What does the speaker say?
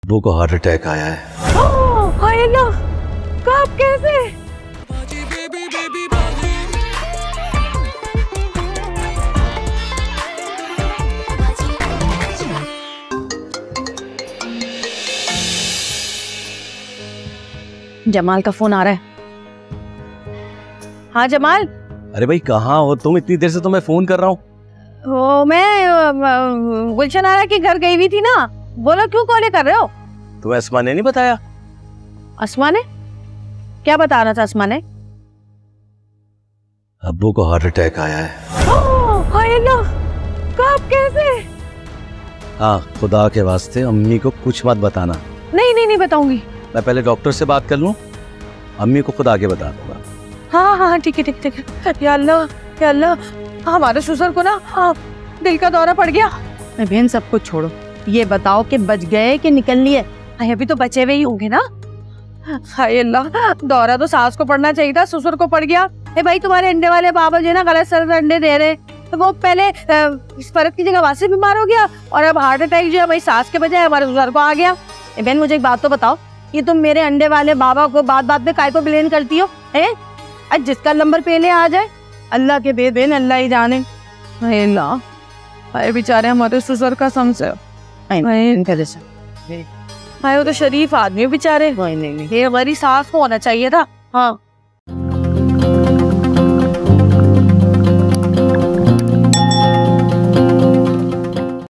अब्बू को heart attack आया है। हाय अल्लाह, कब कैसे? जमाल का फोन आ रहा है। हाँ जमाल। अरे भाई कहाँ हो तुम? इतनी देर से तो मैं फोन कर रहा हूँ। वो मैं गुलशन आरा के घर गई हुई थी ना। बोलो क्यों कॉल कर रहे हो? तुम्हें अस्मा ने नहीं बताया? अस्मा ने क्या बता रहा था? अस्मा ने अब्बू को हार्ट अटैक आया है। हाय अल्लाह, कब कैसे? हाँ खुदा के वास्ते अम्मी को कुछ मत बताना। नहीं बताऊंगी। मैं पहले डॉक्टर से बात कर लूं, अम्मी को खुद आगे बता दूंगा। हाँ ठीक है। या अल्लाह, हमारे ससुर को ना दिल का दौरा पड़ गया। बहन सब कुछ छोड़ो, ये बताओ कि बच गए कि निकल लिए? अभी तो बचे हुए ही होंगे ना। हाय अल्लाह, दौरा तो सास को पड़ना चाहिए था, ससुर को पड़ गया। भाई तुम्हारे अंडे वाले बाबा जो है ना गलत सर अंडे दे रहे, तो वो पहले इस फर्क की जगह वैसे बीमार हो गया और अब हार्ट अटैक जो है भाई सास के बजाय हमारे ससुर को आ गया। बहन मुझे एक बात तो बताओ, ये तुम मेरे अंडे वाले बाबा को बात पे काय को ब्लेम करती हो? आज जिसका नंबर पहले आ जाए अल्लाह के दे देन, अल्लाह ही जाने। अल्लाह बेचारे हमारे ससुर का समझे। वो तो शरीफ आदमी बेचारे। नहीं हमारी सास को होना चाहिए था। हाँ